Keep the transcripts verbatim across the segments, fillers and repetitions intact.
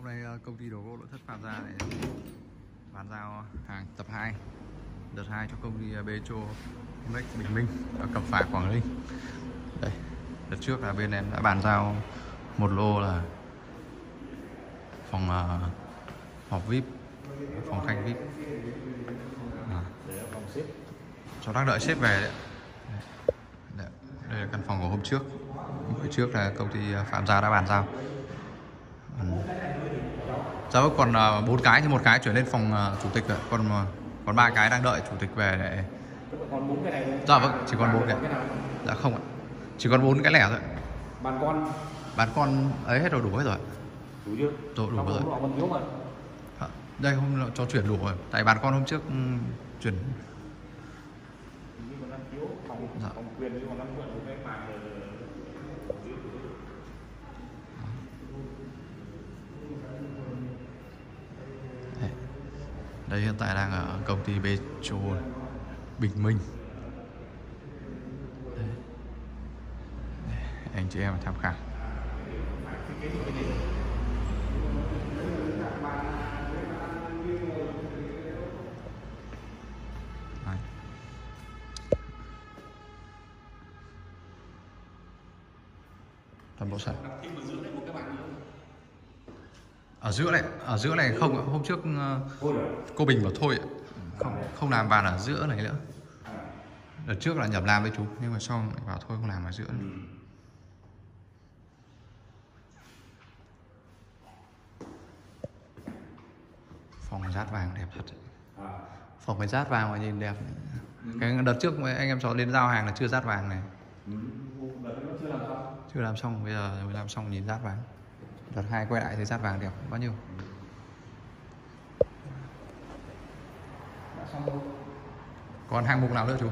Hôm nay công ty đồ gỗ nội thất Phạm Gia này bàn giao hàng tập hai, đợt hai cho công ty Petro Imex Bình Minh ở Cẩm Phả, Quảng Ninh. Đây, đợt trước là bên em đã bàn giao một lô là phòng uh, họp vi ai pi, phòng khách vi ai pi. À, cháu đang đợi sếp về đấy. Đây, đây là căn phòng của hôm trước. Hôm trước là công ty Phạm Gia đã bàn giao. Cháu còn bốn cái thì một cái chuyển lên phòng uh, chủ tịch rồi, còn còn ba cái đang đợi chủ tịch về để. Còn bốn cái này thôi. Dạ vâng, chỉ còn bốn cái. Dạ không ạ, chỉ còn bốn cái lẻ thôi. Bàn con. Bàn con ấy hết rồi, đủ hết rồi. Đủ chưa? Đủ đủ rồi. Mà. À, đây hôm cho chuyển đủ rồi. Tại bàn con hôm trước um, chuyển. Dạ. Đây hiện tại đang ở công ty Petro Bình Minh. Đây. Đây, anh chị em tham khảo. Đây. Toàn bộ sẵn. Ở giữa này, ở giữa này không ạ. Hôm trước uh, cô Bình bảo thôi ạ. Không, không làm bàn ở giữa này nữa. Đợt trước là nhập làm với chú, nhưng mà sau lại bảo thôi không làm ở giữa nữa. Phòng rát vàng đẹp thật. Phòng phải rát vàng mà nhìn đẹp. Cái đợt trước anh em cháu đến giao hàng là chưa rát vàng này. Chưa làm xong, bây giờ mới làm xong nhìn rát vàng. Đợt hai quay lại thấy rát vàng đẹp bao nhiêu. Còn hạng mục nào nữa chú?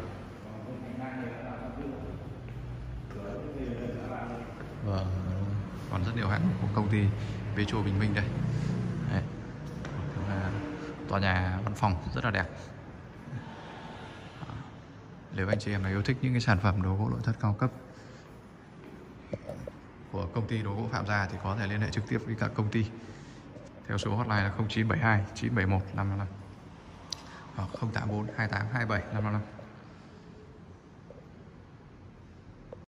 Vâng, còn rất nhiều hạng mục của công ty Petro Bình Minh đây. Đấy. Tòa nhà văn phòng rất là đẹp. Nếu anh chị em nào yêu thích những cái sản phẩm đồ gỗ nội thất cao cấp của công ty đồ gỗ Phạm Gia thì có thể liên hệ trực tiếp với các công ty theo số hotline là không chín bảy hai chín bảy một năm năm năm hoặc không tám bốn hai tám hai bảy năm năm năm.